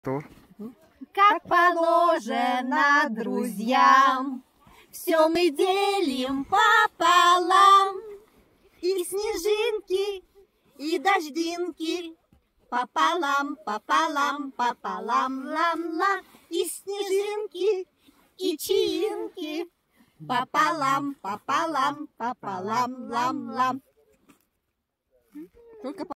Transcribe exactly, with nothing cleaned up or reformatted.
То. Как положено друзьям, все мы делим пополам. И снежинки, и дождинки пополам, пополам, пополам, лам-лам. И снежинки, и чаинки пополам, пополам, пополам, лам-лам. Только